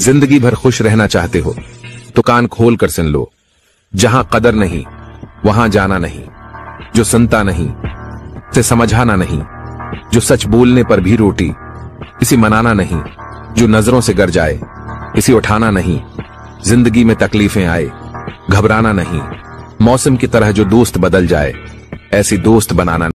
जिंदगी भर खुश रहना चाहते हो तो कान खोल कर सुन लो। जहां कदर नहीं वहां जाना नहीं, जो सुनता नहीं से समझाना नहीं, जो सच बोलने पर भी रोटी इसी मनाना नहीं, जो नजरों से गर जाए इसी उठाना नहीं। जिंदगी में तकलीफें आए घबराना नहीं, मौसम की तरह जो दोस्त बदल जाए ऐसी दोस्त बनाना